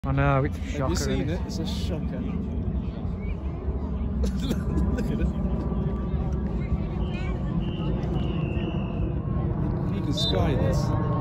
I know, it's a shocker. Have you seen isn't it? It's a shocker. Look at it. You can sky this.